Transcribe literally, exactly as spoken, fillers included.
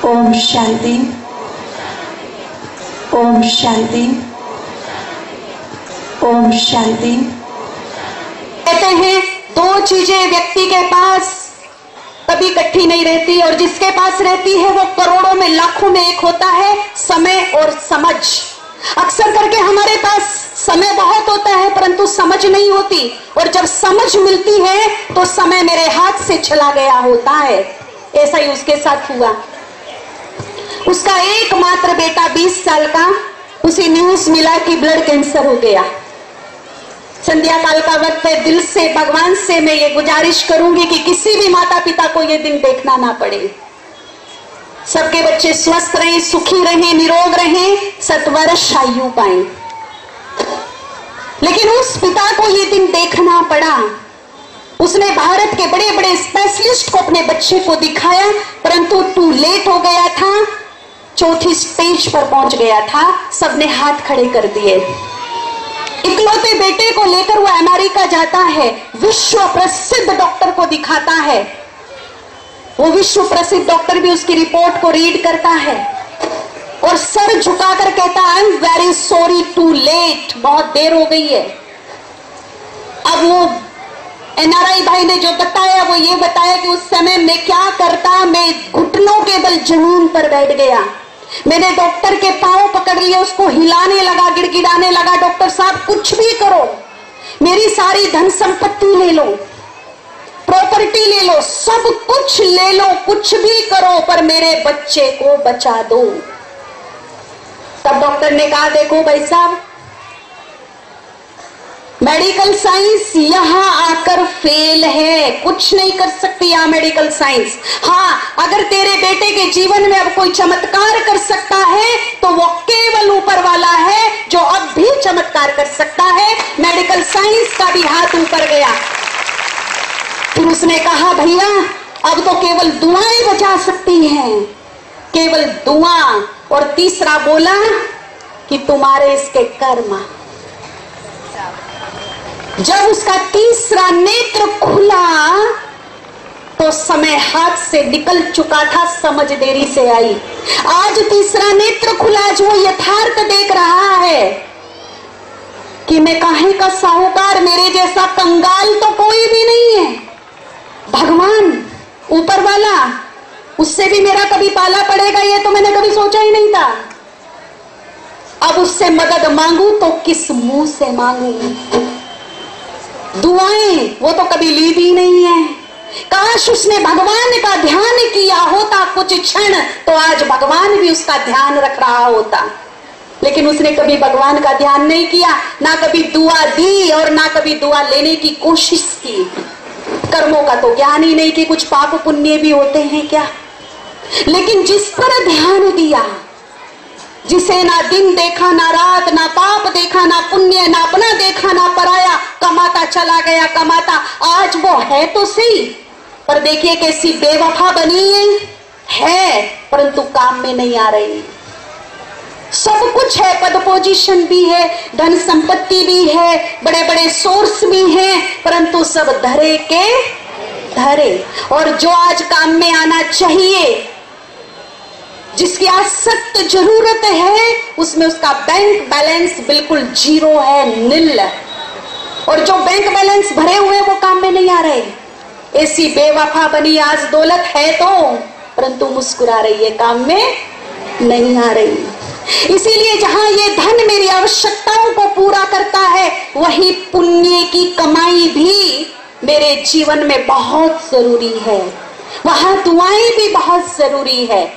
ओम शांति। ओम शांति। ओम शांति। कहते हैं दो चीजें व्यक्ति के पास कभी इकट्ठी नहीं रहती, और जिसके पास रहती है वो करोड़ों में लाखों में एक होता है, समय और समझ। अक्सर करके हमारे पास समय बहुत होता है परंतु समझ नहीं होती, और जब समझ मिलती है तो समय मेरे हाथ से चला गया होता है। ऐसा ही उसके साथ हुआ। उसका एकमात्र बेटा बीस साल का, उसे न्यूज मिला कि ब्लड कैंसर हो गया। संध्या काल का वक्त है, दिल से भगवान से मैं ये गुजारिश करूंगी कि किसी भी माता पिता को ये दिन देखना ना पड़े। सबके बच्चे स्वस्थ रहें, सुखी रहें, निरोग रहें, सतवर्ष आयु पाएं। लेकिन उस पिता को ये दिन देखना पड़ा। उसने भारत के बड़े बड़े स्पेशलिस्ट को अपने बच्चे को दिखाया, परंतु टू लेट हो गया था। चौथी स्टेज पर पहुंच गया था, सबने हाथ खड़े कर दिए। इकलौते बेटे को लेकर वो अमेरिका जाता है, विश्व प्रसिद्ध डॉक्टर को दिखाता है। वो विश्व प्रसिद्ध डॉक्टर भी उसकी रिपोर्ट को रीड करता है और सर झुकाकर कहता है, I am very sorry, too late, बहुत देर हो गई है। अब वो एनआरआई भाई ने जो बताया वो ये बताया कि उस समय मैं क्या करता, मैं घुटनों के बल जमीन पर बैठ गया। मैंने डॉक्टर के पांव पकड़ लिए, उसको हिलाने लगा, गिड़गिड़ाने लगा, डॉक्टर साहब कुछ भी करो, मेरी सारी धन संपत्ति ले लो, प्रॉपर्टी ले लो, सब कुछ ले लो, कुछ भी करो, पर मेरे बच्चे को बचा दो। तब डॉक्टर ने कहा, देखो भाई साहब, मेडिकल साइंस यहां आकर फेल है, कुछ नहीं कर सकती यहां मेडिकल साइंस। हाँ, अगर तेरे बेटे के जीवन में अब कोई चमत्कार कर सकता है तो वो केवल ऊपर वाला है जो अब भी चमत्कार कर सकता है। मेडिकल साइंस का भी हाथ ऊपर गया। फिर उसने कहा, भैया अब तो केवल दुआएं बचा सकती हैं, केवल दुआ। और तीसरा बोला कि तुम्हारे इसके कर्म। जब उसका तीसरा नेत्र खुला तो समय हाथ से निकल चुका था, समझ देरी से आई। आज तीसरा नेत्र खुला, जो यथार्थ देख रहा है कि मैं काहे का साहूकार, मेरे जैसा कंगाल तो कोई भी नहीं है। भगवान ऊपर वाला, उससे भी मेरा कभी पाला पड़ेगा, ये तो मैंने कभी सोचा ही नहीं था। अब उससे मदद मांगू तो किस मुंह से मांगू? दुआएं वो तो कभी ली भी नहीं है। काश उसने भगवान का ध्यान किया होता कुछ क्षण, तो आज भगवान भी उसका ध्यान रख रहा होता। लेकिन उसने कभी भगवान का ध्यान नहीं किया, ना कभी दुआ दी और ना कभी दुआ लेने की कोशिश की। कर्मों का तो ज्ञान ही नहीं कि कुछ पाप पुण्य भी होते हैं क्या। लेकिन जिस पर ध्यान दिया, जिसे ना दिन देखा, ना रात, ना पाप देखा, ना पुण्य, ना अपना देखा, ना पराया, कमाता चला गया, कमाता। आज वो है तो सही, पर देखिए कैसी बेवफा बनी है, है परंतु काम में नहीं आ रही। सब कुछ है, पद पोजीशन भी है, धन संपत्ति भी है, बड़े बड़े सोर्स भी हैं, परंतु सब धरे के धरे। और जो आज काम में आना चाहिए, जिसकी आज सख्त जरूरत है, उसमें उसका बैंक बैलेंस बिल्कुल जीरो है, नील। और जो बैंक बैलेंस भरे हुए वो काम में नहीं आ रहे। ऐसी बेवफा बनी, आज दौलत है तो, परंतु मुस्कुरा रही है, काम में नहीं आ रही। इसीलिए जहां ये धन मेरी आवश्यकताओं को पूरा करता है, वही पुण्य की कमाई भी मेरे जीवन में बहुत जरूरी है। वहां दुआएं भी बहुत जरूरी है।